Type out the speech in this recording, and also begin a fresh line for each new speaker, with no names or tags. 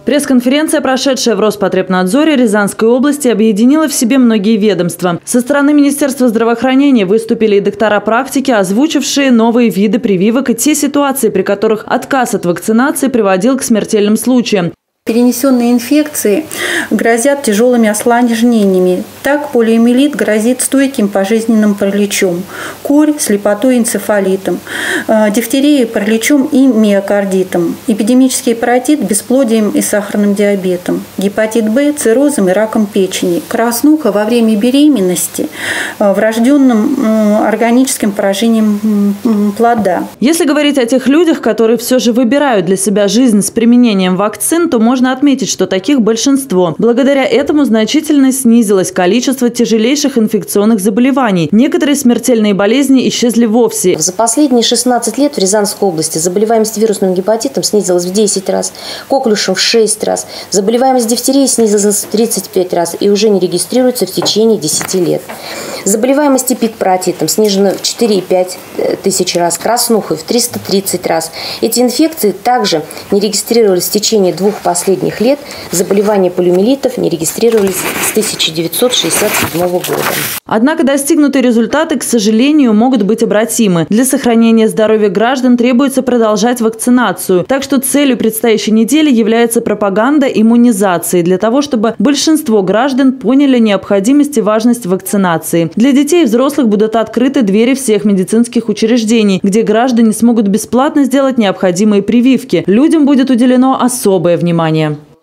Пресс-конференция, прошедшая в Роспотребнадзоре Рязанской области, объединила в себе многие ведомства. Со стороны Министерства здравоохранения выступили и доктора практики, озвучившие новые виды прививок и те ситуации, при которых отказ от вакцинации приводил к смертельным случаям.
Перенесенные инфекции грозят тяжелыми осложнениями. Так, полиомиелит грозит стойким пожизненным параличом, корь – слепотой и энцефалитом, дифтерия – параличом и миокардитом, эпидемический паротит – бесплодием и сахарным диабетом, гепатит Б – циррозом и раком печени, краснуха во время беременности, врожденным органическим поражением плода.
Если говорить о тех людях, которые все же выбирают для себя жизнь с применением вакцин, то можно отметить, что таких большинство. Благодаря этому значительно снизилось количество тяжелейших инфекционных заболеваний. Некоторые смертельные болезни исчезли вовсе.
За последние 16 лет в Рязанской области заболеваемость вирусным гепатитом снизилась в 10 раз, коклюшем в 6 раз, заболеваемость дифтерией снизилась в 35 раз и уже не регистрируется в течение 10 лет. Заболеваемость эпидпаратитом снижена в 4,5 тысяч раз, краснухой в 330 раз. Эти инфекции также не регистрировались в течение 2 последних лет. Заболевания полиомиелитов не регистрировались с 1967 года.
Однако достигнутые результаты, к сожалению, могут быть обратимы. Для сохранения здоровья граждан требуется продолжать вакцинацию. Так что целью предстоящей недели является пропаганда иммунизации для того, чтобы большинство граждан поняли необходимость и важность вакцинации. Для детей и взрослых будут открыты двери всех медицинских учреждений, где граждане смогут бесплатно сделать необходимые прививки. Людям будет уделено особое внимание.